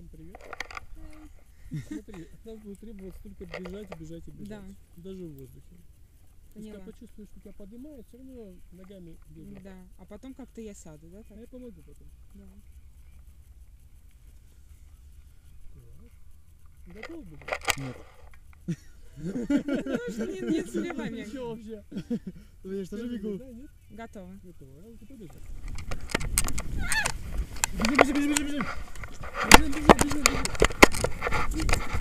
Всем привет. Смотри, от нас будет требоваться только бежать и бежать и бежать. Да. Даже в воздухе. То есть, Поняла. когда почувствуешь, что тебя поднимает, все равно ногами бегай. Да. А потом как-то я сяду, да? А Так? я помогу потом. Да. Так. Готов бежать? Нет. Ну что, не сливай меня. Ничего вообще. Ну я же тоже бегу. Да, нет? Готово. Готово. А ну-ка побежим. Бежим, бежим, бежим, бежим, бежим. Бежим, бежим, бежим, бежим.